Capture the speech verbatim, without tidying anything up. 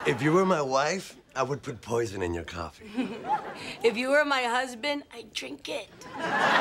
If you were my wife, I would put poison in your coffee. If you were my husband, I'd drink it.